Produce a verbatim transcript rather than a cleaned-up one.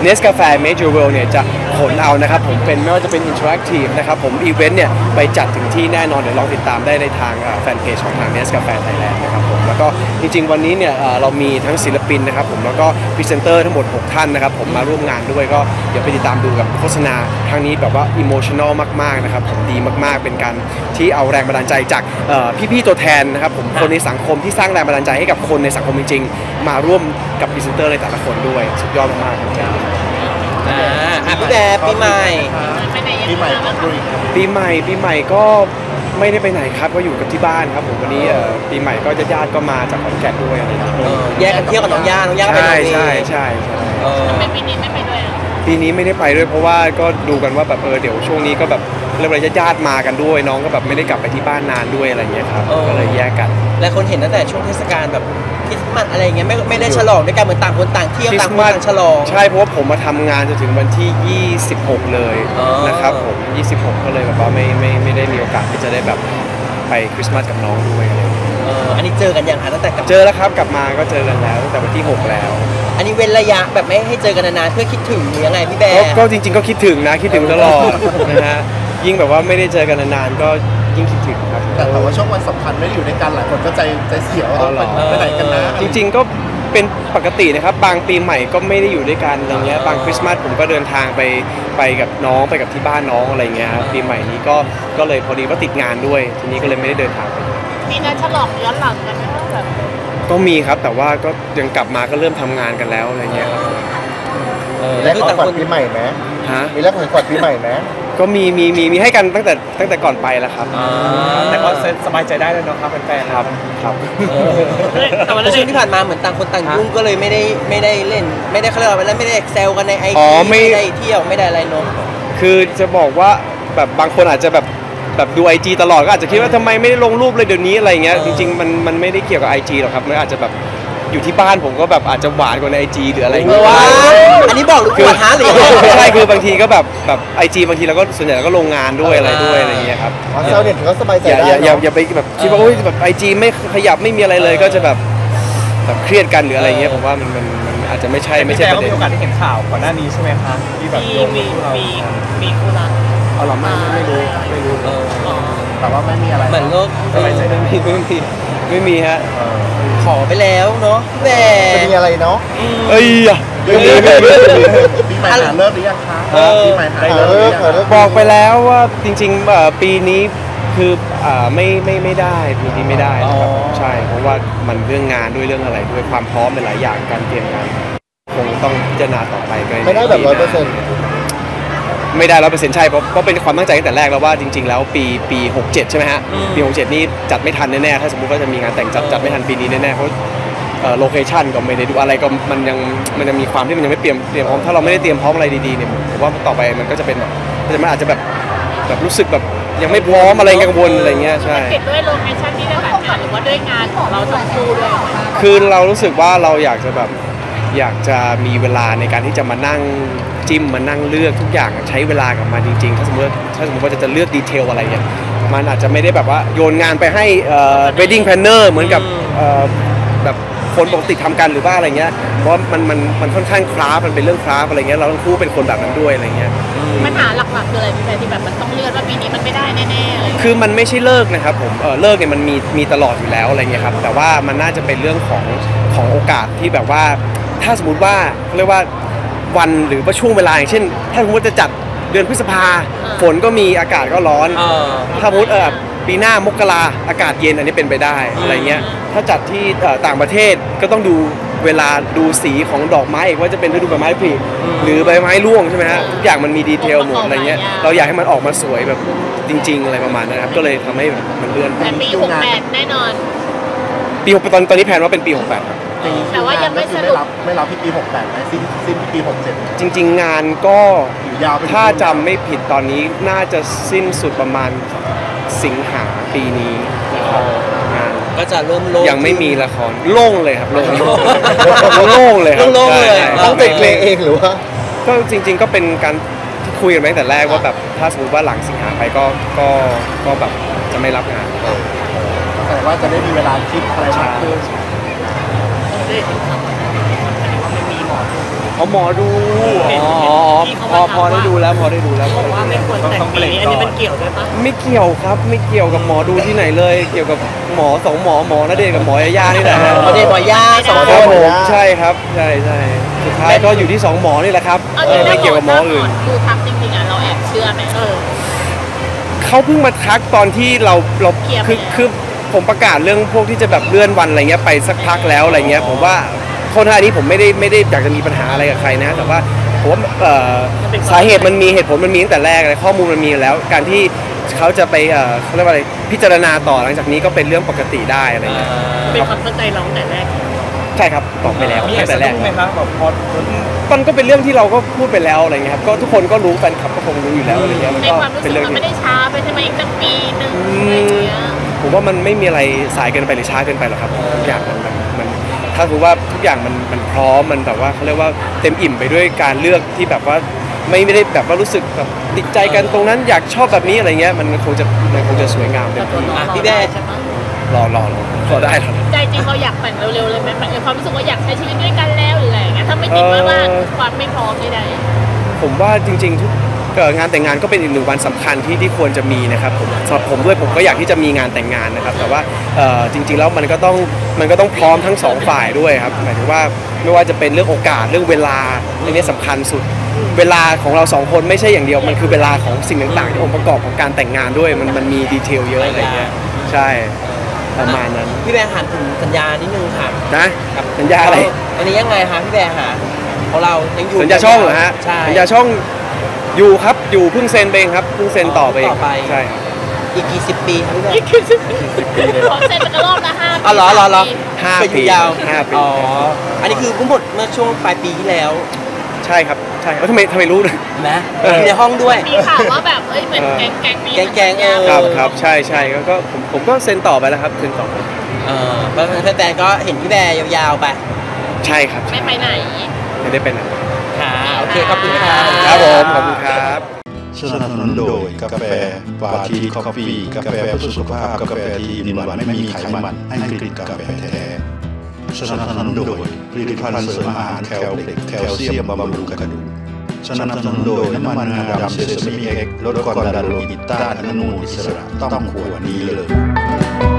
Nescafe Major World เนี่ยจะขนเอานะครับผมเป็นไม่ว่าจะเป็น Interactive นะครับผมอีเวนต์เนี่ยไปจัดถึงที่แน่นอนเดี๋ยวลองติดตามได้ในทางแฟนเพจของทาง Nescafe Thailand นะครับผมแล้วก็จริงๆวันนี้เนี่ยเรามีทั้งศิลปินนะครับผมแล้วก็พรีเซนเตอร์ทั้งหมดหกท่านนะครับผมมาร่วมงานด้วยก็เดี๋ยวไปติดตามดูกับโฆษณาครั้งนี้แบบว่าอิโมชันอลมากๆนะครับผมดีมากๆเป็นการที่เอาแรงบันดาลใจจากพี่ๆตัวแทนนะครับผมคนในสังคมที่สร้างแรงบันดาลใจให้กับคนในสังคมจริงๆมาร่วมกับพรีเซนเตอร์ในแต่ละคนด้วยสุดยอดมากๆครับอ่าพี่แบบปีใหม่ปีใหม่ปีใหม่ปีใหม่ก็ไม่ได้ไปไหนครับก็อยู่กับที่บ้านครับผมวันนี้ปีใหม่ก็ญาติๆก็มาจากขอนแก่นด้วยอะไรอย่างเงี้ยแยกกันเที่ยวกับน้องย่าน้องย่าไปไหนใช่ใช่ใช่ทำไมปีนี้ไม่ไปด้วยปีนี้ไม่ได้ไปด้วยเพราะว่าก็ดูกันว่าแบบเออเดี๋ยวช่วงนี้ก็แบบเรื่องอะไรญาติๆมากันด้วยน้องก็แบบไม่ได้กลับไปที่บ้านนานด้วยอะไรเงี้ยครับก็เลยแยกกันและคนเห็นตั้งแต่ช่วงเทศกาลแบบคริสต์มาสอะไรเงี้ยไม่ไม่ได้ฉลองด้วยกันเหมือนต่างคนต่างเที่ยวต่างคนต่างฉลองใช่เพราะว่าผมมาทำงานจนถึงวันที่ยี่สิบหกเลยนะครับผมยี่สิบหกก็เลยแบบว่าไม่ไม่ไม่ได้มีโอกาสที่จะได้แบบไปคริสต์มาสกับน้องด้วยอะไรเอออันนี้เจอกันยังคะตั้งแต่เจอแล้วครับกลับมาก็เจอกันแล้วตั้งแต่วันที่หกแล้วอันนี้เว้นระยะแบบไม่ให้เจอกันนานๆเพื่อคิดถึงหรือยังไงพี่แบร์ก็จริงๆก็คิดถึงนะคิดถึงตลอดนะฮะยิ่งแบบว่าไม่ได้เจอกันนานๆก็ยิ่งคิดถึงครับแต่ว่าช่วงวันสำคัญไม่ได้อยู่ด้วยกันหลายคนก็ใจใจเสียว่าไปไหนกันนะจริงๆก็เป็นปกตินะครับบางปีใหม่ก็ไม่ได้อยู่ด้วยกันอะไรเงี้ยบางคริสต์มาสผมก็เดินทางไปไปกับน้องไปกับที่บ้านน้องอะไรเงี้ยครับปีใหม่นี้ก็ก็เลยพอดีว่าติดงานด้วยทีนี้ก็เลยไม่ได้เดินทางไปมีนัดฉลองย้อนหลังกันไหมแบบก็มีครับแต่ว่าก็ยังกลับมาก็เริ่มทำงานกันแล้วอะไรเงี้ยครับมีแล้วของขวัญปีใหม่ไหมฮะมีแล้วของขวัญปีใหม่ไหมก็มีมีมีมีให้กันตั้งแต่ตั้งแต่ก่อนไปแล้วครับแต่ก็สบายใจได้เลยเนาะครับแฟนๆครับครับแต่ช่วงที่ผ่านมาเหมือนต่างคนต่างยุ่งก็เลยไม่ได้ไม่ได้เล่นไม่ได้เขาเรียกว่าไม่ได้แซวกันในไอจีไม่ได้เที่ยวไม่ได้อะไรเนาะคือจะบอกว่าแบบบางคนอาจจะแบบแบบดู ไอ จี ตลอดก็อาจจะคิดว่าทำไมไม่ได้ลงรูปเลยเดี๋ยวนี้อะไรเงี้ยจริงๆมันมันไม่ได้เกี่ยวกับ ไอ จี หรอกครับมันอาจจะแบบอยู่ที่บ้านผมก็แบบอาจจะหวานกว่าใน ไอ จี หรืออะไรเงี้ยอันนี้บอกหรือว่าหาหรือไม่ใช่คือบางทีก็แบบแบบ ไอ จี บางทีเราก็ส่วนใหญ่เราก็ลงงานด้วยอะไรด้วยอะไรเงี้ยครับเซลเนี่ยถึงก็สบายใจได้อย่าอย่าอย่าไปแบบคิดว่าโอ๊ยแบบ ไอ จี ไม่ขยับไม่มีอะไรเลยก็จะแบบแบบเครียดกันหรืออะไรเงี้ยผมว่ามันมันมันอาจจะไม่ใช่ไม่ใช่ประเด็นมีโอกาสได้เห็นข่าวก่อนหน้านี้ใช่ไหมคะที่แบบมีมีมีมีคู่รักเอาหรอไม่ไม่รู้ไม่รู้แต่ว่าไม่มีอะไรเหมือนโลกสบายใจไม่มีไม่มีไม่มีฮะขอไปแล้วเนาะแต่จะมีอะไรเนาะเอ้ยปีใหม่หาเลิกหรือยังคะปีใหม่หาเลิกบอกไปแล้วว่าจริงๆปีนี้คือไม่ไม่ไม่ได้ปีนี้ไม่ได้นะครับใช่เพราะว่ามันเรื่องงานด้วยเรื่องอะไรด้วยความพร้อมเป็นหลายอย่างการเตรียมงานคงต้องพิจารณาต่อไปไม่ได้แบบร้อยเปอร์เซ็นต์ไม่ได้ร้อยเปอร์เซ็นต์ใช่เพราะเพราะเป็นความตั้งใจตั้งแต่แรกแล้วว่าจริงๆแล้วปีปีหกเจ็ดใช่ไหมฮะปีหกเจ็ดนี่จัดไม่ทันแน่ๆถ้าสมมุติว่าจะมีงานแต่งจัดจัดไม่ทันปีนี้แน่ๆเพราะโลเคชั่นก็ไม่ได้ดูอะไรก็มันยังมันยังมีความที่มันยังไม่เตรียมเตรียมพร้อมถ้าเราไม่ได้เตรียมพร้อมอะไรดีๆเนี่ยผมว่าต่อไปมันก็จะเป็นแบบมันอาจจะแบบแบบรู้สึกแบบยังไม่พร้อมอะไรกังวลอะไรเงี้ยใช่ติดด้วยโลเคชั่นที่ได้จัดงานหรือว่าด้วยงานของเราทั้งคู่ด้วยคือเรารู้สึกว่าเราอยากจะแบบอยากจะมีเวลาในการที่จะมานั่งจิ้มมานั่งเลือกทุกอย่างใช้เวลากับมันจริงๆถ้าสมมติถ้าสมมติว่าจะเลือกดีเทลอะไรเนี่ยมันอาจจะไม่ได้แบบว่าโยนงานไปให้เอ่อ wedding planner เหมือนกับเอ่อแบบคนปกติทำกันหรือว่าอะไรเงี้ยเพราะมันมันมันค่อนข้างคราฟมันเป็นเรื่องคราฟอะไรเงี้ยเราทั้งคู่เป็นคนแบบนั้นด้วยอะไรเงี้ยปัญหาหลักๆคืออะไรพี่แพรที่แบบมันต้องเลื่อนว่าปีนี้มันไม่ได้แน่ๆเลยคือมันไม่ใช่เลิกนะครับผมเออเลิกเนี่ยมันมีมีตลอดอยู่แล้วอะไรเงี้ยครับแต่ว่ามันน่าจะเป็นเรื่องของของโอกาสที่แบบว่าถ้าสมมติว่าเขาเรียกว่าวันหรือว่าช่วงเวลาอย่างเช่นถ้าสมมติจะจัดเดือนพฤษภาฝนก็มีอากาศก็ร้อนถ้าสมมติเออปีหน้ามกราอากาศเย็นอันนี้เป็นไปได้อะไรเงี้ยถ้าจัดที่ต่างประเทศก็ต้องดูเวลาดูสีของดอกไม้อีกว่าจะเป็นฤดูใบไม้ผลิหรือใบไม้ร่วงใช่ไหมฮะทุกอย่างมันมีดีเทลหมดอะไรเงี้ยเราอยากให้มันออกมาสวยแบบจริงๆอะไรประมาณนั้นครับก็เลยทำให้มันเลื่อนแต่ปีหกแปดแน่นอนปีหกตอนตอนนี้แผนว่าเป็นปีหกแปดครับแต่ว่ายังไม่สรุปไม่รับที่ปีหกแปดนะสิ้นสิ้นปีหกเจ็ดจริงๆงานก็ถ้าจำไม่ผิดตอนนี้น่าจะสิ้นสุดประมาณสิงหาปีนี้นะครับงานก็จะเริ่มโล่งยังไม่มีละครโล่งเลยครับโล่งโล่งเลยครับโล่งเลยตั้งใจเพลงเองหรือว่าก็จริงๆก็เป็นการที่คุยกันตั้งแต่แรกว่าแบบถ้าสมมติว่าหลังสิงหาไปก็ก็ก็แบบจะไม่รับงานแต่ว่าจะได้มีเวลาคิดอะไรมากขึ้นอ๋อหมอดูอ๋อพอพอได้ดูแล้วพอได้ดูแล้วพอได้ดูว่าไม่ควรแต่งปีนี้อันนี้มันเกี่ยวด้วยปะไม่เกี่ยวครับไม่เกี่ยวกับหมอดูที่ไหนเลย เกี่ยวกับหมอสองหมอหมอณเดชน์กับหมอยาย่านี่แหละหมอเดชน์หมอย่าสองคครันบผมใช่ครับใช่ใช่สุดท้ายก็อยู่ที่สองหมอนี่แหละครับเอาเอจริองๆไม่เกี่ยวกับหมออื่นดูทักจริงๆอ่ะเราแอบเชื่อไหมเออเขาเพิ่งมาทักตอนที่เราเราเคลียร์ไปคือแล้วคือผมประกาศเรื่องพวกที่จะแบบเลื่อนวันอะไรเงี้ยไปสักพักแล้วอะไรเงี้ยผมว่าคนท่านี้ผมไม่ได้ไม่ได้อยากจะมีปัญหาอะไรกับใครนะแต่ว่าผมว่าเอ่อสาเหตุมันมีเหตุผลมันมีตั้งแต่แรกเลยข้อมูลมันมีอยู่แล้ว การที่เขาจะไปเอ่อเขาเรียกว่าอะไรพิจารณาต่อหลังจากนี้ก็เป็นเรื่องปกติได้อะไรเงี้ยเป็นความเข้าใจเราตั้งแต่แรกใช่ครับตอบไปแล้วมีตั้งแต่แรกไหมครับแบบพอมันก็เป็นเรื่องที่เราก็พูดไปแล้วอะไรเงี้ยครับก็ทุกคนก็รู้แฟนคลับก็คงรู้อยู่แล้วอะไรเงี้ยมันในก็ความรู้เป็สึนกเรื่องมันที่ไม่ได้ช้าไปใช่ไหมอีกตั้งปีหนึ่งอือะไรอย่างมเงี้ยผมว่ามันไม่มีอะไรสายเกินไปหรือช้าเกินไปหรอกครับทุกอย่างมันมันมันถ้าถือว่าทุกอย่างมันมันพร้อมมันแบบว่าเขาเรียกว่าเต็มอิ่มไปด้วยการเลือกที่แบบว่าไม่ไม่ได้แบบว่ารู้สึกแบบติดใจกันตรงนั้นอยากชอบแบบนี้อะไรเงี้ยมันคงจะมันคงจะสวยงามเต็มที่อ่ะพี่แบร์ใช่ปะรอรอรอรอได้รอได้ใจจริงเราอยากแต่งเร็วๆเลยไหมหมายความรู้สึกว่าอยากใช้ชีวิตด้วยกันแล้วหรืออะไรอย่างเงี้ยถ้าไม่ติดว่าว่าความไม่พร้อมใดผมว่าจริงๆทุกเอ่องานแต่งงานก็เป็นอีกหนึ่งวันสำคัญที่ที่ควรจะมีนะครับผมสำหรับผมด้วยผมก็อยากที่จะมีงานแต่งงานนะครับแต่ว่าเอ่อจริง ๆ แล้วมันก็ต้องมันก็ต้องพร้อมทั้งสองฝ่ายด้วยครับหมายถึงว่าไม่ว่าจะเป็นเรื่องโอกาสเรื่องเวลาเรื่องนี้สำคัญสุด เวลาของเราสองคนไม่ใช่อย่างเดียวมันคือเวลาของสิ่งต่างๆที่องค์ประกอบของการแต่งงานด้วยมันมันมีดีเทลเยอะอะไรเงี้ยใช่ประมาณนั้นพี่แบร์ถามถึงสัญญานิดนึงค่ะนะสัญญาอะไรอันนี้ยังไงคะพี่แบร์หาของเรายังอยู่สัญญาช่องเหรอฮะใช่สัญญาช่องอยู่ครับอยู่เพิ่งเซ็นไปเองครับเพิ่งเซ็นต่อไปเองต่อไปใช่ครับอีกกี่สิบปีครับพี่แบๆร์นี่คือขอเซ็นเป็นกระรอกนะห้าปีอ๋อเหรอเหรอเหรอห้าเป็นปียาวห้าปีอ๋ออันนี้คือเพิ่งหมดเมื่อช่วงปลายปีที่แล้วใช่ครับใช่แล้วทำไมทำไมรู้นะนะเอออยู่ในห้องด้วยมีข่าวว่าแบบเอ้ยเหมือนแก๊งแก๊งๆนี้แก๊งๆเออครับครับใช่ใช่ก็ก็ผมผมก็เซ็นต่อไปแล้วครับเซ็นต่อไปเออเพราะฉะนั้นแฟนๆก็เห็นพี่แบร์ยาวๆไปใช่ครับไม่ไปไหนไม่ได้เป็นไรค่ะโอเคขอบคุณค่ะครับผมขอบคุณครับสนับสนุนโดยกาแฟวาทีคอฟฟี่กาแฟเพื่อสุขภาพกาแฟที่มีหวานไม่มีไขมันให้กลิ่นกาแฟแท้สนับสนุนโดยผลิตภัณฑ์เสริมอาหารแคลเล็กแคลเซียมบำรุงกระดูกสนับสนุนโดยน้ำมันงาดำเซซามิเอ็กซ์ลดความดันโลหิตต้านอนุมูลอิสระต้องขวดนี้เลย